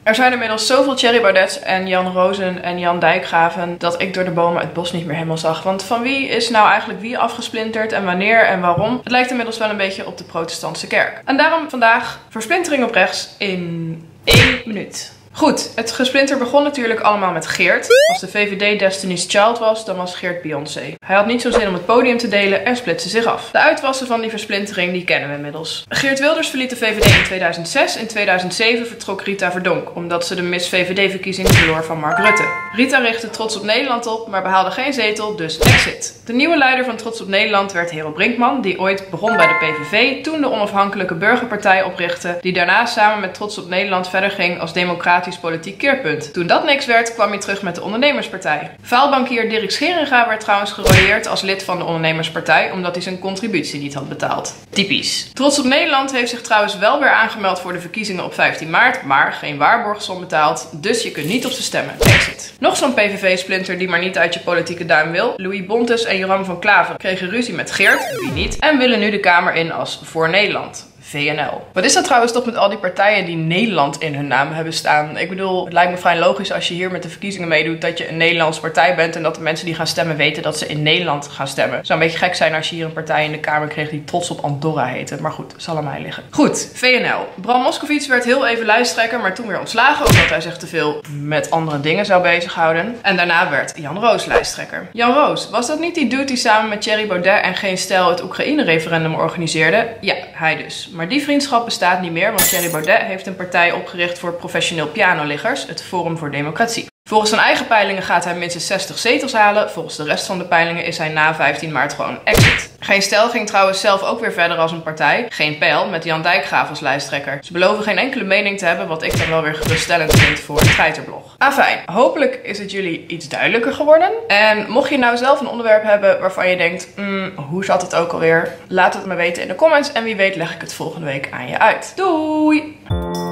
Er zijn inmiddels zoveel Thierry Baudets en Jan Rozen en Jan Dijkgraven dat ik door de bomen het bos niet meer helemaal zag. Want van wie is nou eigenlijk wie afgesplinterd en wanneer en waarom? Het lijkt inmiddels wel een beetje op de protestantse kerk. En daarom vandaag versplintering op rechts in 1 minuut. Goed, het gesplinter begon natuurlijk allemaal met Geert. Als de VVD Destiny's Child was, dan was Geert Beyoncé. Hij had niet zo zin om het podium te delen en splitste zich af. De uitwassen van die versplintering, die kennen we inmiddels. Geert Wilders verliet de VVD in 2006. In 2007 vertrok Rita Verdonk, omdat ze de Miss VVD-verkiezing verloor van Mark Rutte. Rita richtte Trots op Nederland op, maar behaalde geen zetel, dus exit. De nieuwe leider van Trots op Nederland werd Hero Brinkman, die ooit begon bij de PVV, toen de onafhankelijke burgerpartij oprichtte, die daarna samen met Trots op Nederland verder ging als democratisch politiek keerpunt. Toen dat niks werd, kwam hij terug met de Ondernemerspartij. Faalbankier Dirk Scheringa werd trouwens gerooieerd als lid van de Ondernemerspartij, omdat hij zijn contributie niet had betaald. Typisch. Trots op Nederland heeft zich trouwens wel weer aangemeld voor de verkiezingen op 15 maart, maar geen waarborgsom betaald, dus je kunt niet op ze stemmen. Exit. Nog zo'n PVV-splinter die maar niet uit je politieke duim wil. Louis Bontes en Joram van Klaver kregen ruzie met Geert, wie niet, en willen nu de Kamer in als Voor Nederland. VNL. Wat is dat trouwens toch met al die partijen die Nederland in hun naam hebben staan? Ik bedoel, het lijkt me vrij logisch als je hier met de verkiezingen meedoet dat je een Nederlandse partij bent en dat de mensen die gaan stemmen weten dat ze in Nederland gaan stemmen. Het zou een beetje gek zijn als je hier een partij in de Kamer kreeg die Trots op Andorra heette. Maar goed, zal aan mij liggen. Goed, VNL. Bram Moskowitz werd heel even lijsttrekker, maar toen weer ontslagen omdat hij zich te veel met andere dingen zou bezighouden. En daarna werd Jan Roos lijsttrekker. Jan Roos, was dat niet die dude die samen met Thierry Baudet en Geen Stijl het Oekraïne-referendum organiseerde? Ja, hij dus. Maar die vriendschap bestaat niet meer, want Thierry Baudet heeft een partij opgericht voor professioneel pianoliggers, het Forum voor Democratie. Volgens zijn eigen peilingen gaat hij minstens 60 zetels halen. Volgens de rest van de peilingen is hij na 15 maart gewoon exit. Geen Stijl ging trouwens zelf ook weer verder als een partij. Geen Pijl, met Jan Dijkgraven als lijsttrekker. Ze beloven geen enkele mening te hebben, wat ik dan wel weer geruststellend vind voor een treiterblog. Afijn, hopelijk is het jullie iets duidelijker geworden. En mocht je nou zelf een onderwerp hebben waarvan je denkt, hoe zat het ook alweer? Laat het me weten in de comments en wie weet leg ik het volgende week aan je uit. Doei!